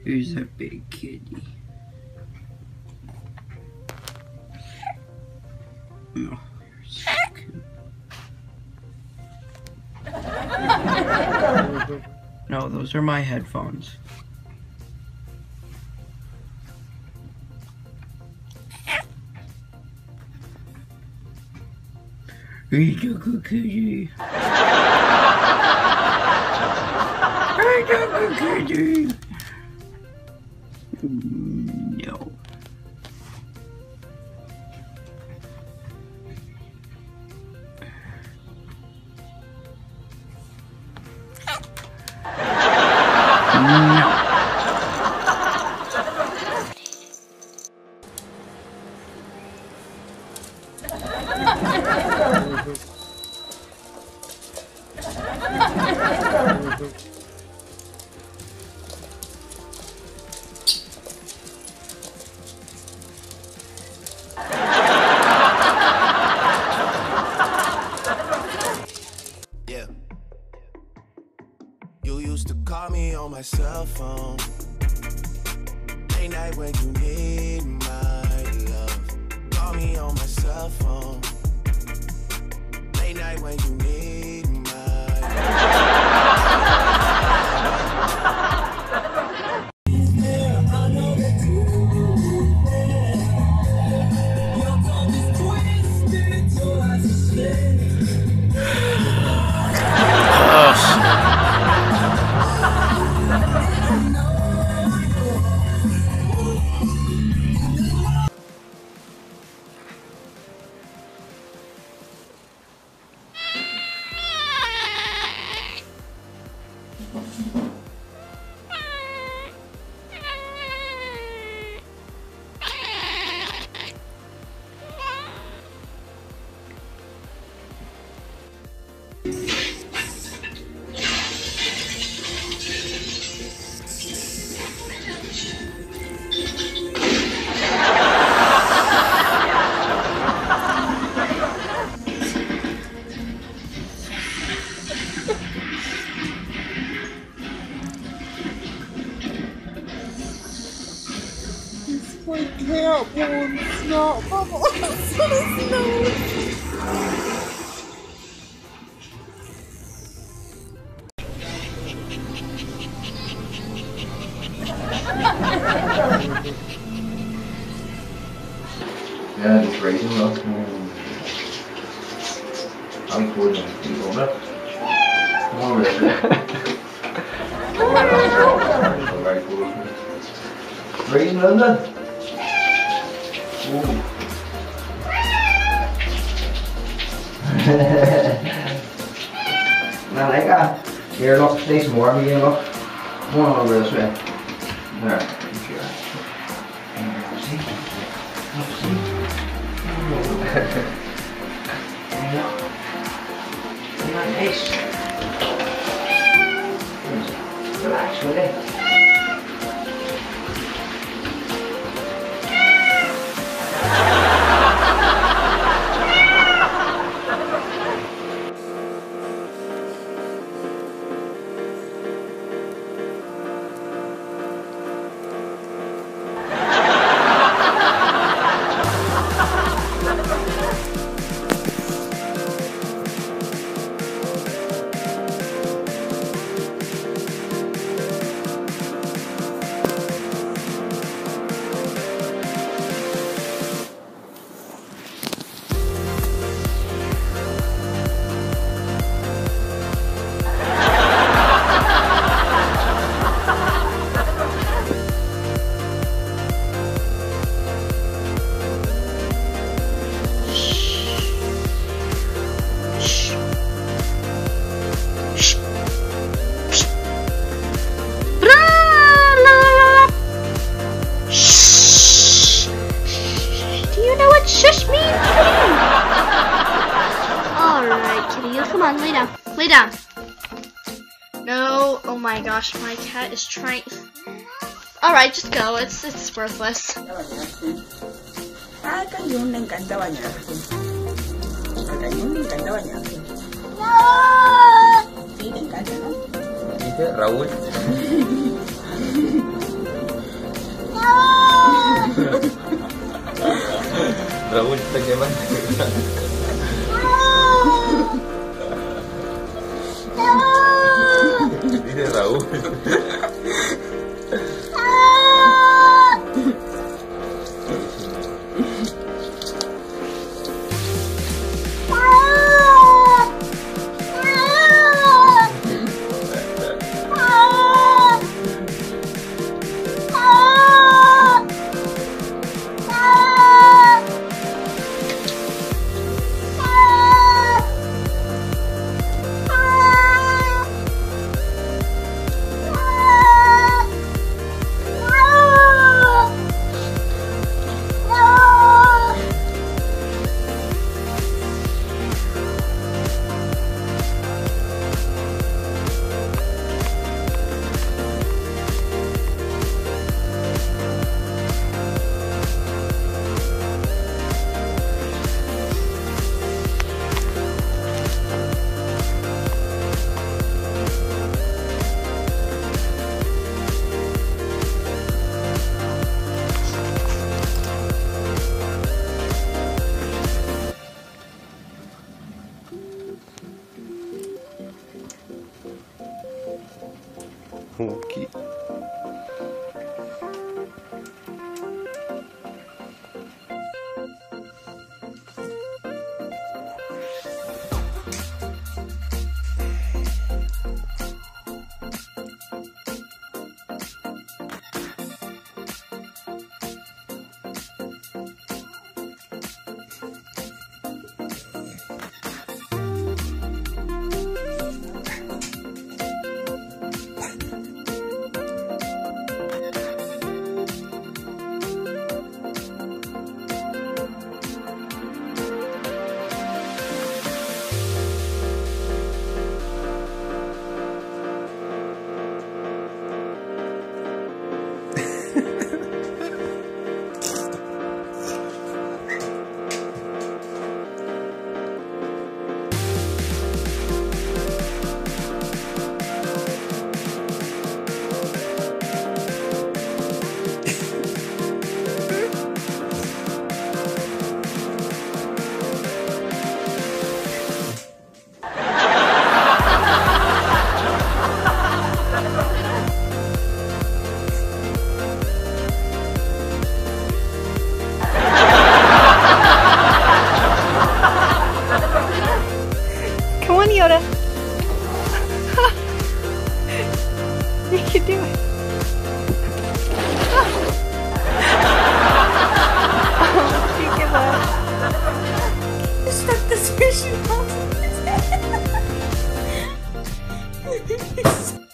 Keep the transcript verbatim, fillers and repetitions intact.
Who's that big kitty? Oh, you're so cute. No, those are my headphones. He's a good kitty. He's a good kitty. No. No. You used to call me on my cell phone, late night when you need my love. Call me on my cell phone, late night when you need my love. My cat won't stop bubbling on his nose. Yeah, it's raining lots more. I'm cool with people, but more with it. Very cool. Raining London. Ooh. Now, like that. Here, look, stay some warm again, look. Come on over this way. There. See? Look, see? There you go. See my face? Relax, will you? Shush me! Alright, kitty, you come on, lay down. Lay down. No, oh my gosh, my cat is trying. Alright, just go. It's it's worthless. Ah, kanyun ng kandawan niya. Kanyun ng kandawan niya. No! Feeding ka na. Raúl. Raúl está quemando. Dice Raúl. Okay. Come on, Yoda. You can do it. Oh, did you give up? You stuck this fishing pole in his head.